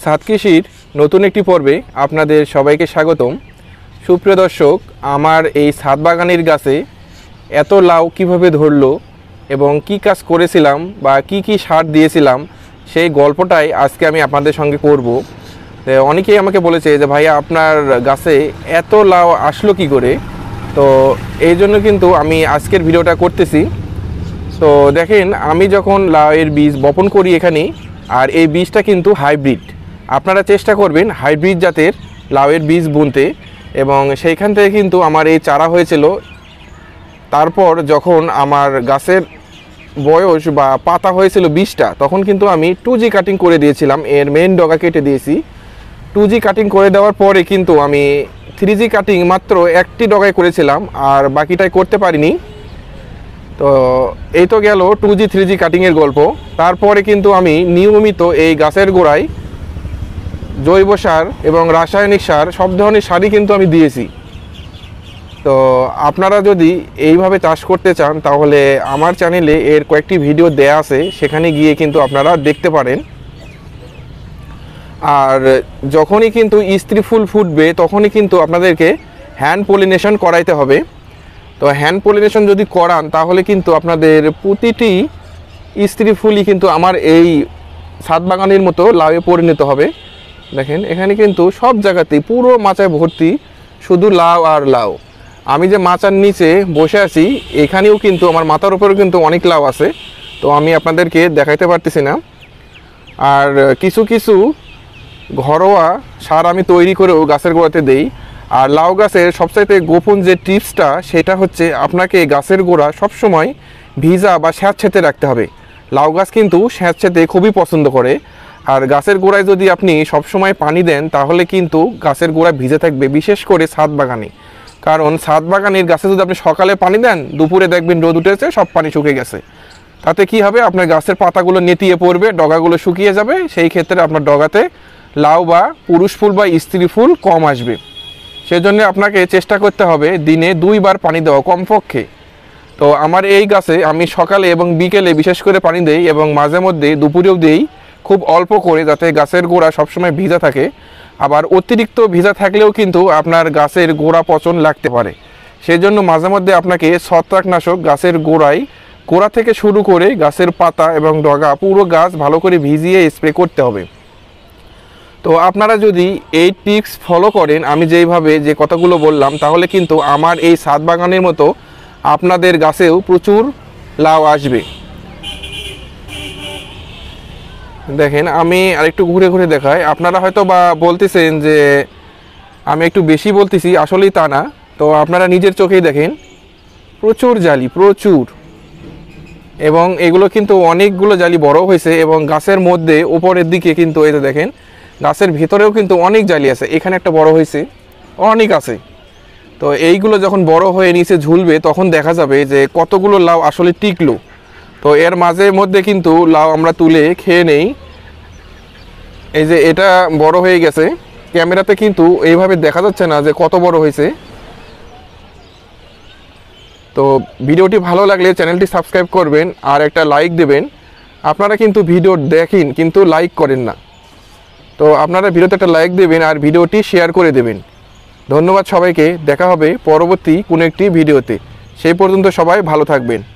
ছাদ কৃষির নতুন একটি পর্বে আপনাদের সবাইকে স্বাগতম। সুপ্রিয় দর্শক, আমার এই ছাদ বাগানের গাছে এত লাউ কিভাবে ধরলো এবং কি কাজ করেছিলাম বা কি সার দিয়েছিলাম সেই গল্পটাই আজকে আমি আপনাদের সঙ্গে করব। অনেকেই আমাকে বলেছে যে ভাইয়া আপনার গাছে এত লাউ আসলো কি করে, তো এই জন্য কিন্তু আমি আজকের ভিডিওটা করতেছি। তো দেখেন, আমি যখন লাউয়ের বীজ বপন করি এখানে, আর এই বীজটা কিন্তু হাইব্রিড। আপনারা চেষ্টা করবেন হাইব্রিড জাতের লাউয়ের বীজ বুনতে, এবং সেইখান থেকে কিন্তু আমার এই চারা হয়েছিল। তারপর যখন আমার গাছের বয়স বা পাতা হয়েছিল 20টা, তখন কিন্তু আমি 2G কাটিং করে দিয়েছিলাম, এর মেন ডগা কেটে দিয়েছি। 2G কাটিং করে দেওয়ার পরে কিন্তু আমি 3G কাটিং মাত্র একটি ডগায় করেছিলাম, আর বাকিটাই করতে পারিনি। তো এই তো গেল 2G 3G কাটিংয়ের গল্প। তারপরে কিন্তু আমি নিয়মিত এই গাছের গোড়ায় জৈব সার এবং রাসায়নিক সার, সব ধরনের সারই কিন্তু আমি দিয়েছি। তো আপনারা যদি এইভাবে চাষ করতে চান তাহলে আমার চ্যানেলে এর কয়েকটি ভিডিও দেয়া আছে, সেখানে গিয়ে কিন্তু আপনারা দেখতে পারেন। আর যখনই কিন্তু স্ত্রী ফুল ফুটবে তখনই কিন্তু আপনাদেরকে হ্যান্ড পলিনেশন করাইতে হবে। তো হ্যান্ড পলিনেশন যদি করান তাহলে কিন্তু আপনাদের প্রতিটি স্ত্রী ফুলই কিন্তু আমার এই ছাদ বাগানের মতো লাউয়ে পরিণত হবে। দেখেন, এখানে কিন্তু সব জায়গাতেই পুরো মাচায় ভর্তি শুধু লাউ আর লাউ। আমি যে মাচার নিচে বসে আছি এখানেও কিন্তু আমার মাথার উপরেও কিন্তু অনেক লাউ আছে, তো আমি আপনাদেরকে দেখাইতে পারতেছি না। আর কিছু কিছু ঘরোয়া সার আমি তৈরি করেও গাছের গোড়াতে দেই। আর লাউ গাছের সবচাইতে গোপন যে টিপসটা, সেটা হচ্ছে আপনাকে গাছের গোড়া সবসময় ভিজা বা স্যাঁতসেঁতে রাখতে হবে। লাউ গাছ কিন্তু স্যাঁতসেঁতে খুবই পছন্দ করে, আর গাছের গোড়ায় যদি আপনি সবসময় পানি দেন তাহলে কিন্তু গাছের গোড়া ভিজে থাকবে, বিশেষ করে ছাদ বাগানে। কারণ ছাদ বাগানের গাছে যদি আপনি সকালে পানি দেন, দুপুরে দেখবেন রোদ উঠেছে, সব পানি শুকে গেছে। তাতে কি হবে, আপনার গাছের পাতাগুলো নেতিয়ে পড়বে, ডগাগুলো শুকিয়ে যাবে। সেই ক্ষেত্রে আপনার ডগাতে লাউ বা পুরুষ ফুল বা স্ত্রী ফুল কম আসবে। সেজন্য আপনাকে চেষ্টা করতে হবে দিনে 2 বার পানি দেওয়া কমপক্ষে। তো আমার এই গাছে আমি সকালে এবং বিকেলে বিশেষ করে পানি দেই, এবং মাঝে মধ্যে দুপুরেও দেই, খুব অল্প করে, যাতে গাছের গোড়া সবসময় ভিজা থাকে। আবার অতিরিক্ত ভিজা থাকলেও কিন্তু আপনার গাছের গোড়া পচন লাগতে পারে। সেই জন্য মাঝে মধ্যে আপনাকে ছত্রাকনাশক গাছের গোড়া থেকে শুরু করে গাছের পাতা এবং ডগা পুরো গাছ ভালো করে ভিজিয়ে স্প্রে করতে হবে। তো আপনারা যদি এই টিপস ফলো করেন, আমি যেইভাবে যে কথাগুলো বললাম, তাহলে কিন্তু আমার এই ছাদ বাগানের মতো আপনাদের গাছেও প্রচুর লাউ আসবে। দেখেন, আমি আরেকটু ঘুরে ঘুরে দেখাই। আপনারা হয়তো বা বলতেছেন যে আমি একটু বেশি বলতেছি, আসলেই তা না। তো আপনারা নিজের চোখেই দেখেন, প্রচুর জালি, প্রচুর। এবং এগুলো কিন্তু অনেকগুলো জালি বড় হয়েছে, এবং গাছের মধ্যে উপরের দিকে কিন্তু এই যে দেখেন, গাছের ভিতরেও কিন্তু অনেক জালি আছে। এখানে একটা বড় হয়েছে, অনেক আছে। তো এইগুলো যখন বড় হয়ে নিচে ঝুলবে তখন দেখা যাবে যে কতগুলো লাউ আসলে টিকলো। তো এর মাঝে মধ্যে কিন্তু লাউ আমরা তুলে খেয়ে নেই। এই যে এটা বড় হয়ে গেছে, ক্যামেরাতে কিন্তু এইভাবে দেখা যাচ্ছে না যে কত বড় হয়েছে। তো ভিডিওটি ভালো লাগলে চ্যানেলটি সাবস্ক্রাইব করবেন আর একটা লাইক দেবেন। আপনারা কিন্তু ভিডিও দেখেন কিন্তু লাইক করেন না, তো আপনারা ভিডিওতে একটা লাইক দেবেন আর ভিডিওটি শেয়ার করে দেবেন। ধন্যবাদ সবাইকে। দেখা হবে পরবর্তী কোনো একটি ভিডিওতে। সেই পর্যন্ত সবাই ভালো থাকবেন।